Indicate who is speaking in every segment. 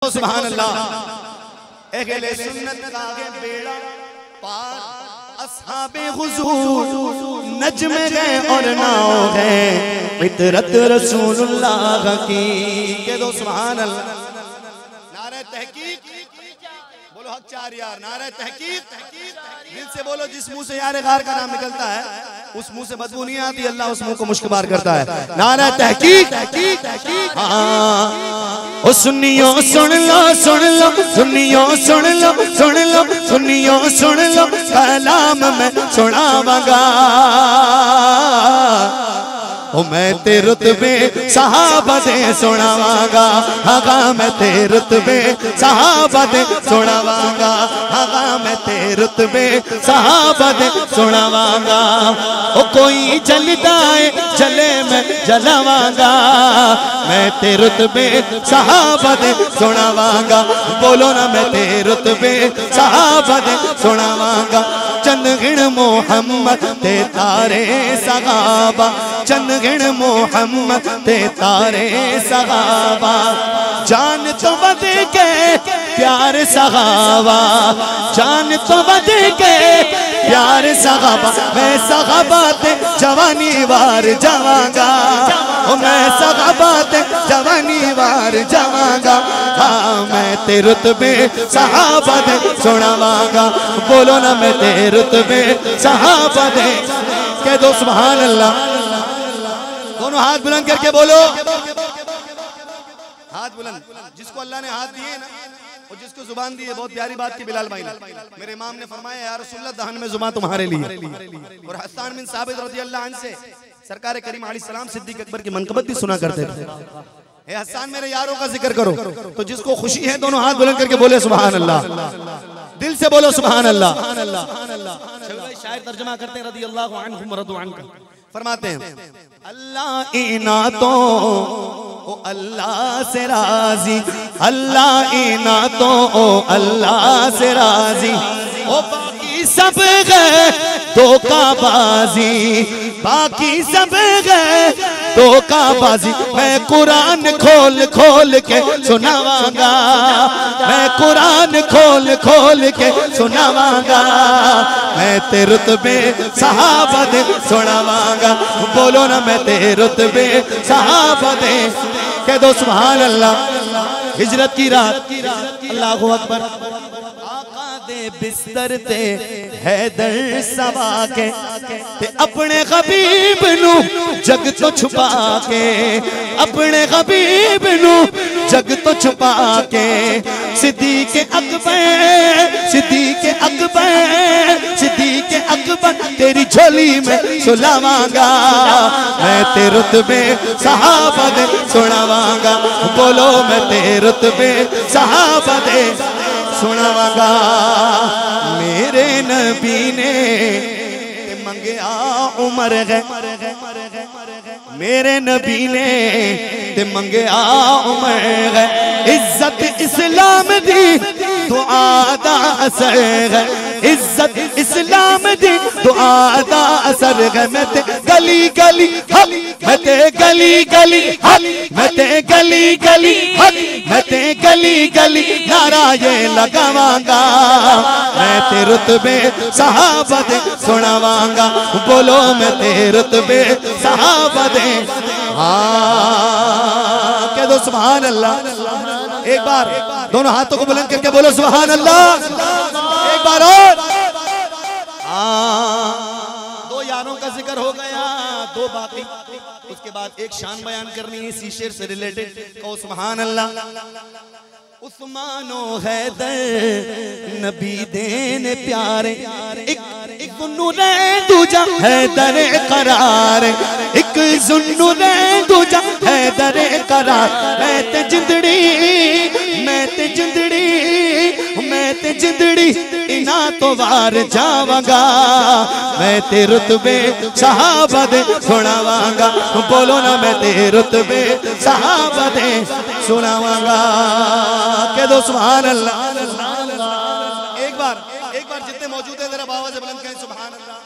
Speaker 1: सुभान अल्लाह। अहले सुन्नत का आगे बेड़ा पार, अस्हाबे हुजूर नज्म गए और नाव गए, इतरत रसूलुल्लाह की। कह दो सुभान अल्लाह। नारे तहकीक बोलो, हक चार यार। नारे तहकीक, दिल से बोलो। जिस मुंह से यार गार का नाम निकलता है उस मुंह से बदबू नहीं आती, अल्लाह उस मुंह को मुश्कबार करता है। नारा तहकीक। ओ सुनियो सुन लो, सुन लो, सुनियो सुन लो, सुन लो, सुनियो सुन लो, कलाम मैं सुनावांगा। ओ मैं ते रुतबे सहाबा दे सुनावांगा, हागा मैं ते रुतबे सहाबा दे सुनावांगा, हागा मैं ते रुतबे सहाबा दे सुनावांगा। ओ कोई जलदा है जले मैं जलावांगा, मैं ते रुतबे सहाबा दे सुनावांगा। बोलो ना, मैं ते रुतबे सहाबा दे सुनावांगा। चंद गिण मोहम्मद ते तारे सहाबा, चंद गिण मोहम्मद ते तारे सहाबा। जान तो बद के प्यार सहाबा, जान तो बद के प्यार सहाबा। मैं सहाबा ते जवानी वार जावांगा, मैं सहाबा ते जवानी वार जावांगा। हाँ मैं ते रुतबे सहाबा दे सुनावांगा। बोलो ना, मैं ते रुतबे सहाबा दे। कह दो सुभान अल्लाह। दोनों हाथ बुलंद करके बोलो, हाथ बुलंद। जिसको अल्लाह ने हाथ दिए ना और जिसको जुबान दी है, बहुत प्यारी बात की बिलाल भाई ने। मेरे इमाम ने फरमाया, या रसूलुल्लाह दहन में जुबान तुम्हारे लिए। और हसन बिन साबित रज़ियल्लाहु अन्हु से सरकार करीम अलैहिस्सलाम सिद्दीक अकबर की मनक़बत भी सुना करते थे। ए हसन, मेरे यारों का जिक्र करो। तो जिसको खुशी है दोनों हाथ बुलंद करके बोले सुभान अल्लाह। दिल से बोलो सुभान अल्लाह। शायर तर्जुमा करते हैं रज़ियल्लाहु अन्हुम व रदू अन्हु। फरमाते हैं, अल्लाह इनातों ओ अल्लाह से राजी, अल्लाह इनातों ओ अल्लाह से राजी। ओ बाकी सब गए धोखाबाजी, बाकी सब गए धोखाबाजी। मैं कुरान खोल खोल के सुनावांगा, मैं कुरान खोल खोल के सुनावांगा। मैं ते रुतबे सहाबा दे सुनावांगा। बोलो ना, मैं ते रुतबे सहाबा दे। कह दो सुभान अल्लाह। हिजरत की रात, अल्लाहु अकबर। आका दे बिस्तर ते हैदर सवा के, ते अपने हबीब नू जग तो छुपा के, अपने हबीब नू जग तो छुपा के। सिद्दीक़ अकबर, सिद्दीक़ अकबर, सिद्दीक़ अकबर तेरी झोली में सुलावांगा। मैं ते रुतबे सहाबा दे सुनावांगा। बोलो, मैं ते रुतबे सहाबा दे सुनावांगा। मेरे नबी ने मंगया उमर है, मेरे नबी ने ते मंगया उमर है। इज्जत इस्लाम दी दुआ दा असर है, इज्जत इस्लाम दी दुआ दा असर है। मैं ते गली गली हक, मैं ते गली गली हक, मैं ते गली गली हक, मैं ते गली गली नारा ये लगावांगा। मैं ते रुतबे सहाबा दे सुनावांगा। बोलो, मैं ते रुतबे सहाबा दे। हाँ कह दो सुभान अल्लाह। एक बार दोनों हाथों को बुलंद करके बोलो सुभान अल्लाह। एक बार और। दो यारों का जिक्र हो गया, दो बाकी। उसके बाद एक शान बयान करनी है इसी शेर से रिलेटेड। कहो सुभान अल्लाह। उस्मानो हैदर नबी देने प्यारे, एक जुन्नुरे दूजा हैदर करार, एक जुन्नुरे दूजा हैदर करार। मैं ते जिंदड़ी, मैं ते जिंदड़ी, मैं ते जिंदड़ी इना तो वार जावांगा। मैं ते रुतबे सहाबा दे सुनावांगा। बोलो ना, मैं ते रुतबे सहाबा दे सुनावांगा। कह दो सुभान अल्लाह। एक बार जितने मौजूद है जरा आवाज़ से बुलंद करें सुभान अल्लाह।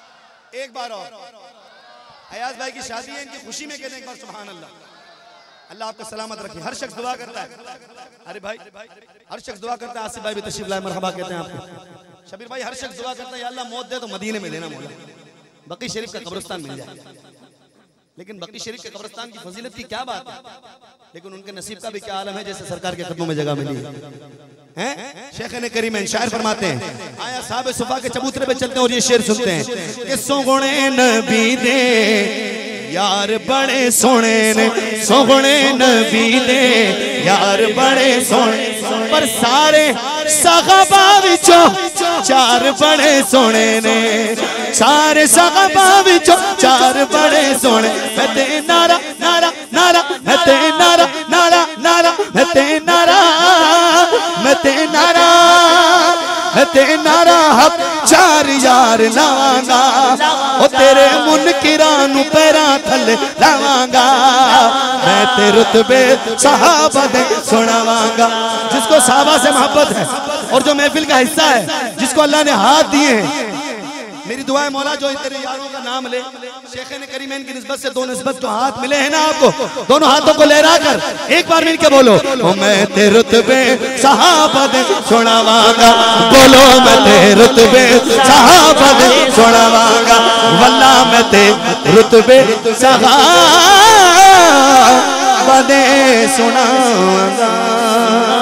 Speaker 1: एक बार और। अयाज भाई की शादी है, इनकी खुशी में कहते हैं एक बार सुभान अल्लाह। अल्लाह आपका सलामत रखे। हर शख्स दुआ करता है, अरे भाई हर शख्स दुआ करता है। आसिफ भाई भी तशरीफ लाए, मरहबा कहते हैं आपको। शबीर भाई हर शख्स दुआ करता है, या अल्लाह मौत दे तो मदीने में देना मौला, बकी शरीफ का कब्रिस्तान मिल जाए। लेकिन बकी शरीफ के कब्रिस्तान की फजीलत की क्या बात है, लेकिन उनके नसीब का भी क्या आलम है, जैसे सरकार के कदमों में जगह मिली है। शेख ने करीम शायर फरमाते हैं, आया साहब सुफा के चबूतरे पे चलते हैं और ये शेर सुनते हैं कि सोगुणे नबी दे यार बड़े सोने ने, सोगुणे नबी दे यार बड़े सोने, पर सारे सहाबा विचों चार बड़े सोने ने, सारे सहाबा विचों चार बड़े सोने। मैं ते नारा नारा नारा, मैं ते नारा नारा नारा, मैं ते नारा, मैं ते नारा, मैं ते नारा हक चार यार लावांगा, ओ तेरे मुनकिरां नू पैरां थल्ले लावांगा, मैं ते रुतबे सहाबा दे सुनावांगा। जिसको सहाबा से मोहब्बत है और जो महफिल का हिस्सा है, जिसको अल्लाह ने हाथ दिए हैं, मेरी दुआ है मौला जो तेरे यारों का नाम ले, शेख ने करीमैन की निस्बत से दो निस्बत जो हाथ मिले हैं ना आपको, दोनों हाथों को लहरा कर एक बार मिलके बोलो, ओ मैं ते रुतबे सहाबा दे सुनावांगा, बोलो मैं ते रुतबे सहाबा दे सुनावांगा, वल्ला मैं ते रुतबे सहाबा दे सुनावांगा।